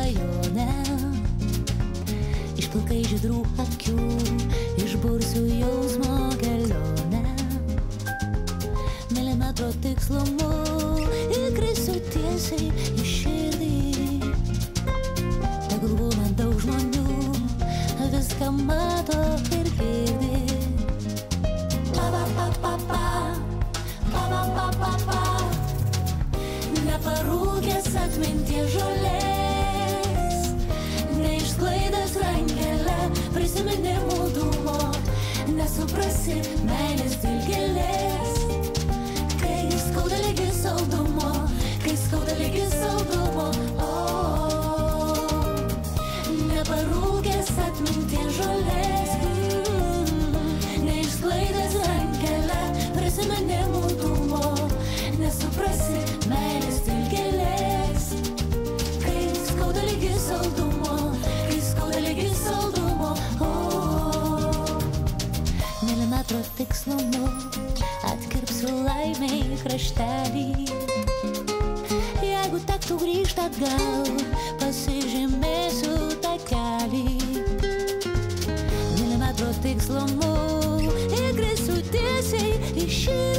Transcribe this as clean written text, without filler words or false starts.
svajonę. Iš pilkai žydrų akių išbursiu jausmo kelionę. Milimetro tikslumu įkrisiu tiesiai į širdį. Tegul būna daug žmonių, viską mato ir girdi. Neparūkęs atminties žolės, neišsklaidęs rankelę prisiminimų dūmo, nesuprasi meilės dilgėlės. Kai skauda ligi saldumo, kai skauda ligi saldumo, neparūkęs atminties žolės, neišsklaidęs rankelę prisiminimų dūmo, nesuprasi meilės dilgėlės. Kai skauda ligi saldumo, kai skauda ligi saldumo, milimetro tikslumu atkirpsiu laimei kraštelį. Jeigu tektų grįžt atgal, pasižymėsiu takelį. Milimetro tikslumu įkrisiu tiesiai į širdį.